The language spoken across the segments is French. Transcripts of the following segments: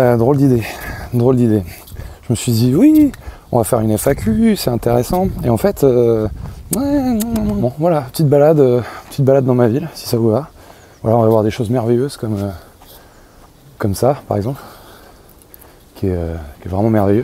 Drôle d'idée, drôle d'idée. Je me suis dit, oui, on va faire une FAQ, c'est intéressant. Et en fait, bon, voilà, petite balade dans ma ville, si ça vous va. Voilà, on va voir des choses merveilleuses comme ça, par exemple, qui est vraiment merveilleux.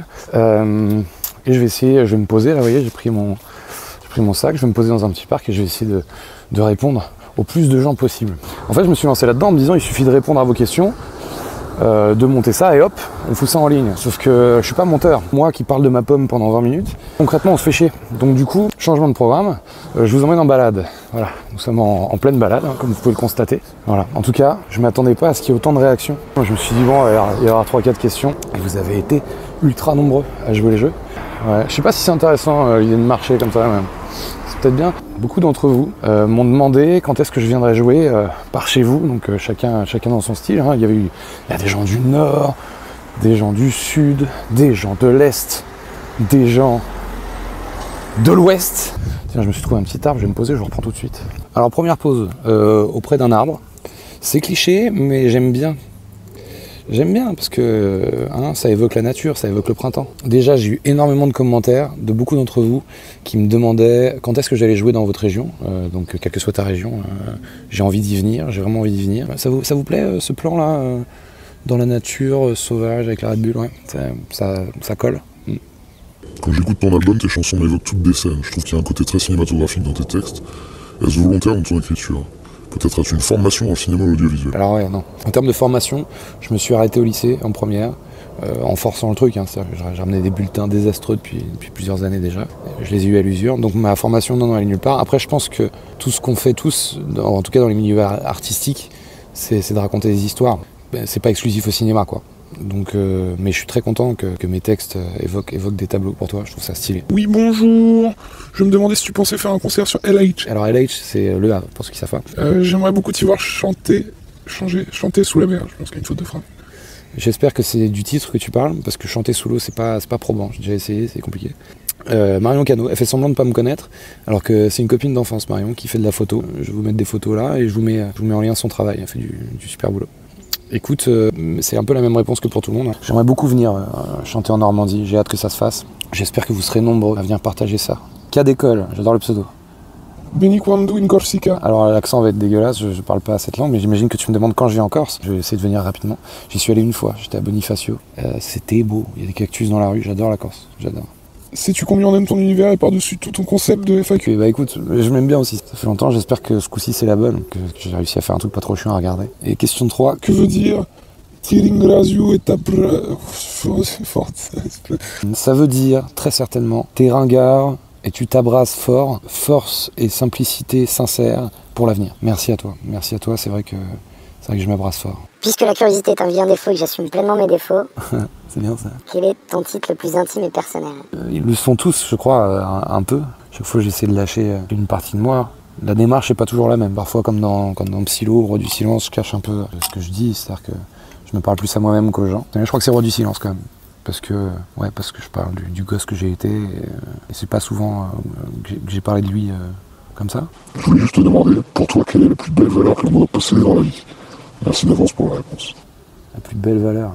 Et je vais essayer, je vais me poser, là, vous voyez, j'ai pris mon sac, je vais me poser dans un petit parc et je vais essayer de répondre au plus de gens possible. En fait, je me suis lancé là-dedans en me disant, il suffit de répondre à vos questions, de monter ça et hop, on fout ça en ligne. Sauf que je suis pas monteur. Moi qui parle de ma pomme pendant 20 minutes, concrètement on se fait chier. Donc du coup, changement de programme, je vous emmène en balade. Voilà, nous sommes en pleine balade, hein, comme vous pouvez le constater. Voilà. En tout cas, je m'attendais pas à ce qu'il y ait autant de réactions. Je me suis dit bon, il y aura 3-4 questions. Et vous avez été ultra nombreux à jouer les jeux. Ouais. Je sais pas si c'est intéressant l'idée de marcher comme ça, mais c'est peut-être bien. Beaucoup d'entre vous m'ont demandé quand est-ce que je viendrais jouer par chez vous, donc chacun dans son style. Hein. Il y a des gens du Nord, des gens du Sud, des gens de l'Est, des gens de l'Ouest. Tiens, je me suis trouvé un petit arbre, je vais me poser, je vous reprends tout de suite. Alors première pause auprès d'un arbre. C'est cliché, mais j'aime bien. J'aime bien parce que ça évoque la nature, ça évoque le printemps. Déjà, j'ai eu énormément de commentaires de beaucoup d'entre vous qui me demandaient quand est-ce que j'allais jouer dans votre région. Donc, quelle que soit ta région, j'ai envie d'y venir, j'ai vraiment envie d'y venir. Ça vous plaît ce plan-là dans la nature, sauvage, avec la Red Bull, ouais, ça colle. Quand j'écoute ton album, tes chansons m'évoquent toutes des scènes. Je trouve qu'il y a un côté très cinématographique dans tes textes. Est-ce volontaire dans ton écriture? Peut-être as-tu une formation en cinéma ou audiovisuel? Alors ouais, non. En termes de formation, je me suis arrêté au lycée en première, en forçant le truc. Hein, j'ai ramené des bulletins désastreux depuis plusieurs années déjà. Je les ai eus à l'usure. Donc ma formation, non, elle est nulle part. Après, je pense que tout ce qu'on fait tous, en tout cas dans les milieux artistiques, c'est de raconter des histoires. C'est pas exclusif au cinéma, quoi. Donc, mais je suis très content que mes textes évoquent des tableaux pour toi, je trouve ça stylé. Oui, bonjour. Je me demandais si tu pensais faire un concert sur LH. Alors LH, c'est Le Havre, pour ceux qui savent pas. J'aimerais beaucoup t'y voir chanter sous la mer, je pense qu'il y a une faute de frappe. J'espère que c'est du titre que tu parles, parce que chanter sous l'eau, c'est pas probant. J'ai déjà essayé, c'est compliqué. Marion Cano, elle fait semblant de pas me connaître, alors que c'est une copine d'enfance, Marion, qui fait de la photo. Je vais vous mettre des photos là, et je vous mets en lien son travail, elle fait du super boulot. Écoute, c'est un peu la même réponse que pour tout le monde. J'aimerais beaucoup venir chanter en Normandie, j'ai hâte que ça se fasse. J'espère que vous serez nombreux à venir partager ça. Cas d'école, j'adore le pseudo. Beni quando in Corsica. Alors l'accent va être dégueulasse, je parle pas cette langue, mais j'imagine que tu me demandes quand je viens en Corse. Je vais essayer de venir rapidement. J'y suis allé une fois, j'étais à Bonifacio. C'était beau, il y a des cactus dans la rue, j'adore la Corse, j'adore. Sais-tu combien on aime ton univers et par-dessus tout ton concept de FAQ? Bah écoute, je m'aime bien aussi, ça fait longtemps, j'espère que ce coup-ci c'est la bonne, que j'ai réussi à faire un truc pas trop chiant à regarder. Et question 3, que veut dire Tiringraziu et c'est fort. Ça veut dire, très certainement, t'es ringard et tu t'abrasses fort, force et simplicité sincère pour l'avenir. Merci à toi, c'est vrai que je m'abrasse fort. Puisque la curiosité est un vilain défaut et que j'assume pleinement mes défauts, c'est bien ça. Quel est ton titre le plus intime et personnel? Ils le sont tous, je crois, un peu. Chaque fois j'essaie de lâcher une partie de moi. La démarche n'est pas toujours la même. Parfois, comme dans Psylo, Roi du silence, je cache un peu ce que je dis, c'est-à-dire que je me parle plus à moi-même qu'aux gens. Mais je crois que c'est Roi du silence quand même. Parce que je parle du gosse que j'ai été, et c'est pas souvent que j'ai parlé de lui comme ça. Je voulais juste te demander, pour toi, quelle est la plus belle valeur que l'on doit posséder dans la vie? Merci d'avance pour la réponse. La plus belle valeur?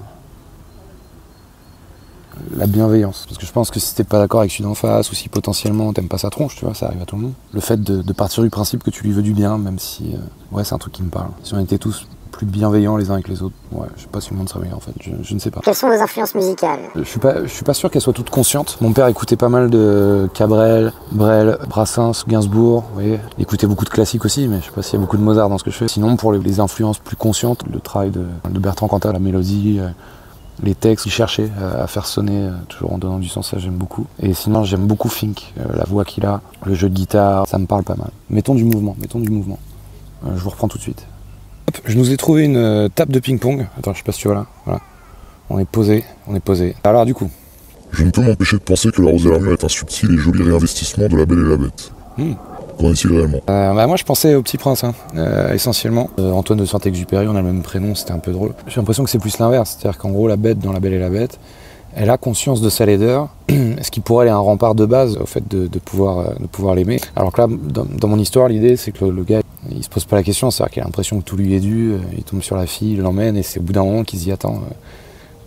La bienveillance. Parce que je pense que si t'es pas d'accord avec celui d'en face, ou si potentiellement t'aimes pas sa tronche, tu vois, ça arrive à tout le monde. Le fait de partir du principe que tu lui veux du bien, même si... c'est un truc qui me parle. Si on était tous plus bienveillants les uns avec les autres, je sais pas si le monde serait meilleur en fait, je ne sais pas. Quelles sont vos influences musicales? Je suis pas sûr qu'elles soient toutes conscientes. Mon père écoutait pas mal de Cabrel, Brel, Brassens, Gainsbourg, vous voyez. Il écoutait beaucoup de classiques aussi, mais je sais pas s'il y a beaucoup de Mozart dans ce que je fais. Sinon, pour les influences plus conscientes, le travail de Bertrand Cantat, la mélodie, les textes qu'il cherchait à faire sonner, toujours en donnant du sens, ça j'aime beaucoup. Et sinon, j'aime beaucoup Fink, la voix qu'il a, le jeu de guitare, ça me parle pas mal. Mettons du mouvement. Je vous reprends tout de suite. Je nous ai trouvé une table de ping-pong. Attends, je sais pas si tu vois là. Voilà. On est posé. Alors du coup. Je ne peux m'empêcher de penser que La Rose et l'Armure est un subtil et joli réinvestissement de La Belle et la Bête. Qu'en est-il réellement? Moi je pensais au Petit Prince, essentiellement. Antoine de Saint-Exupéry, on a le même prénom, c'était un peu drôle. J'ai l'impression que c'est plus l'inverse, c'est-à-dire qu'en gros la bête dans La Belle et la Bête, elle a conscience de sa laideur, ce qui pour elle est un rempart de base au fait de pouvoir l'aimer. Alors que là, dans mon histoire, l'idée c'est que le gars, il se pose pas la question, c'est-à-dire qu'il a l'impression que tout lui est dû, il tombe sur la fille, il l'emmène, et c'est au bout d'un moment qu'il se dit attends,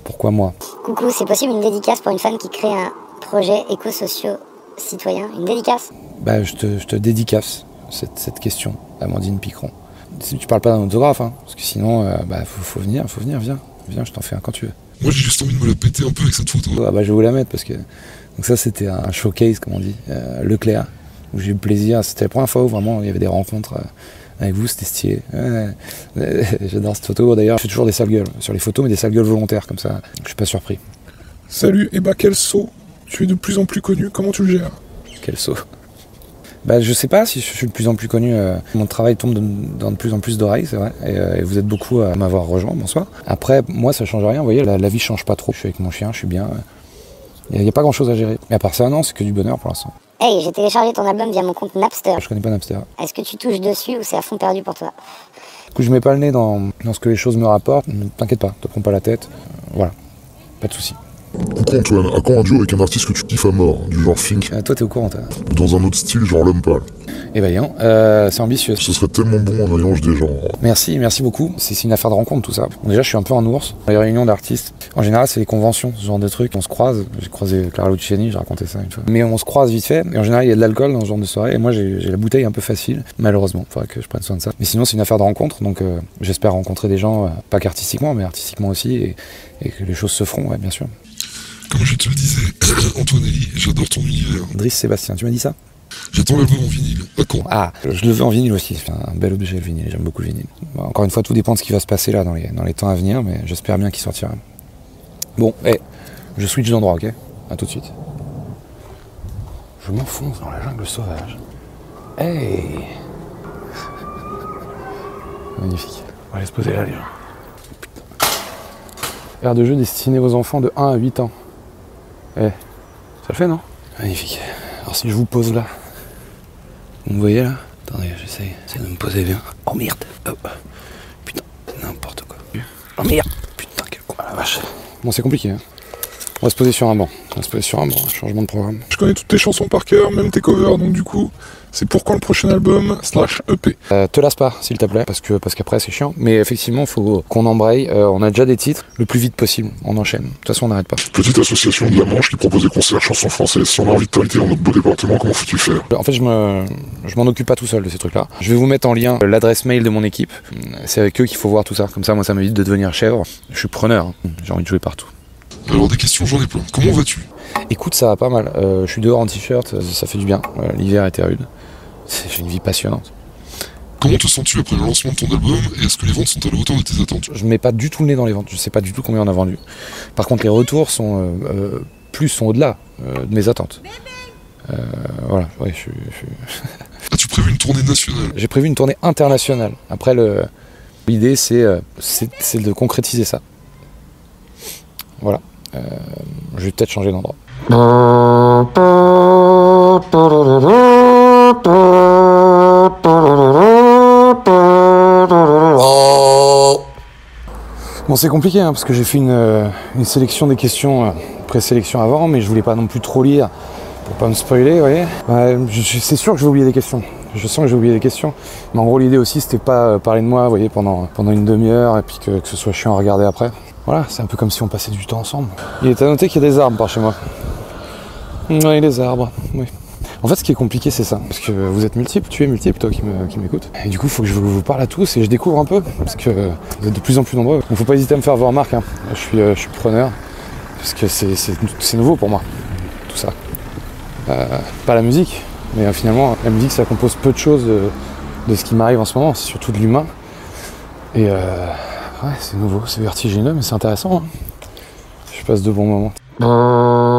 Pourquoi moi? Coucou, c'est possible une dédicace pour une femme qui crée un projet éco-socio-citoyen? Une dédicace? Bah, je te dédicace cette question, Amandine Picron. Si tu parles pas d'un autographe, hein, parce que sinon, faut venir, viens, je t'en fais un quand tu veux. Moi j'ai juste envie de me la péter un peu avec cette photo. Ah bah, je vais vous la mettre parce que... Donc ça, c'était un showcase, comme on dit, Leclerc, où j'ai eu le plaisir. C'était la première fois où vraiment il y avait des rencontres avec vous, c'était stylé. J'adore cette photo. D'ailleurs, je fais toujours des sales gueules sur les photos, mais des sales gueules volontaires, comme ça, je suis pas surpris. Salut, et bah quel saut. Tu es de plus en plus connu, comment tu le gères? Quel saut. Bah, je sais pas si je suis de plus en plus connu. Mon travail tombe dans de plus en plus d'oreilles, c'est vrai. Et vous êtes beaucoup à m'avoir rejoint, bonsoir. Après, moi, ça change rien. Vous voyez, la vie change pas trop. Je suis avec mon chien, je suis bien. Il n'y a pas grand chose à gérer. Et à part ça, non, c'est que du bonheur pour l'instant. Hey, j'ai téléchargé ton album via mon compte Napster. Je connais pas Napster. Est-ce que tu touches dessus ou c'est à fond perdu pour toi? Du coup, je mets pas le nez dans ce que les choses me rapportent. Ne t'inquiète pas, te prends pas la tête. Voilà, pas de soucis. Coucou Antoine, à quand un duo avec un artiste que tu kiffes à mort, du genre Fink, Toi, t'es au courant, toi. ou dans un autre style, genre L'Homme Pâle? Eh ben, non, c'est ambitieux. Ce serait tellement bon un mélange des genres. Merci beaucoup. C'est une affaire de rencontre, tout ça. Bon, déjà, je suis un peu un ours. Les réunions d'artistes, en général, c'est les conventions, ce genre de trucs. On se croise. J'ai croisé Clara Luciani, j'ai raconté ça une fois. Mais on se croise vite fait. Et en général, il y a de l'alcool dans ce genre de soirée. Et moi, j'ai la bouteille un peu facile, malheureusement. Faudrait que je prenne soin de ça. Mais sinon, c'est une affaire de rencontre. Donc, j'espère rencontrer des gens, pas qu'artistiquement, mais artistiquement aussi. Et que les choses se feront, ouais, bien sûr. Comme je te le disais, Antoine Elie, j'adore ton univers. Driss Sébastien, tu m'as dit ça? J'attends l'album en vinyle. À quand? Ah, je le veux en vinyle aussi, c'est un bel objet le vinyle, j'aime beaucoup le vinyle. Bon, encore une fois, tout dépend de ce qui va se passer là dans les temps à venir, mais j'espère bien qu'il sortira. Bon, je switch d'endroit, ok? À tout de suite. Je m'enfonce dans la jungle sauvage. Hey! Magnifique. On va aller se poser là, les gens. Aire de jeu destinée aux enfants de 1 à 8 ans. Ça le fait, non? Magnifique. Alors si je vous pose là, vous me voyez là? Attendez, j'essaie de me poser bien. Oh merde! Oh. Putain, c'est n'importe quoi. Oh merde! Putain, quel con, la vache. Bon, c'est compliqué, hein. On va se poser sur un banc. Changement de programme. Je connais toutes tes chansons par cœur, même tes covers, donc du coup, c'est pour quand le prochain album /EP? Te lasse pas, s'il te plaît, parce qu'après c'est chiant. Mais effectivement, il faut qu'on embraye. On a déjà des titres, le plus vite possible. On enchaîne. De toute façon, on n'arrête pas. Petite association de la Manche qui propose des concerts chansons françaises. Si on a envie de t'inviter dans notre beau département, comment faut-tu faire? En fait, je m'en occupe pas tout seul de ces trucs-là. Je vais vous mettre en lien l'adresse mail de mon équipe. C'est avec eux qu'il faut voir tout ça. Comme ça, moi, ça m'évite de devenir chèvre. Je suis preneur. Hein. J'ai envie de jouer partout. Alors des questions, j'en ai plein. Comment vas-tu? Écoute, ça va pas mal. Je suis dehors en t-shirt, ça fait du bien. L'hiver était rude. J'ai une vie passionnante. Comment te sens-tu après le lancement de ton album et est-ce que les ventes sont à la hauteur de tes attentes? Je mets pas du tout le nez dans les ventes. Je sais pas du tout combien on a vendu. Par contre, les retours sont au-delà de mes attentes. Voilà, ouais, je suis... As-tu prévu une tournée nationale? J'ai prévu une tournée internationale. Après, l'idée, c'est de concrétiser ça. Voilà. Je vais peut-être changer d'endroit. Bon, c'est compliqué hein, parce que j'ai fait une sélection des questions, présélection avant, mais je voulais pas non plus trop lire pour pas me spoiler, vous voyez. C'est sûr que je vais oublier des questions. Je sens que j'ai oublié des questions. Mais en gros, l'idée aussi, c'était pas parler de moi, vous voyez, pendant une demi-heure et puis que ce soit chiant à regarder après. Voilà, c'est un peu comme si on passait du temps ensemble. Il est à noter qu'il y a des arbres par chez moi. Oui, les arbres, oui. En fait, ce qui est compliqué, c'est ça. Parce que vous êtes multiples, tu es multiple, toi qui m'écoutes. Et du coup, il faut que je vous parle à tous et je découvre un peu. Parce que vous êtes de plus en plus nombreux. Donc, faut pas hésiter à me faire vos remarques. Hein. Je suis preneur. Parce que c'est nouveau pour moi, tout ça. Pas la musique, mais finalement, la musique, ça compose peu de choses de ce qui m'arrive en ce moment. C'est surtout de l'humain. Et ouais, c'est nouveau, c'est vertigineux, mais c'est intéressant. Hein. Je passe de bons moments.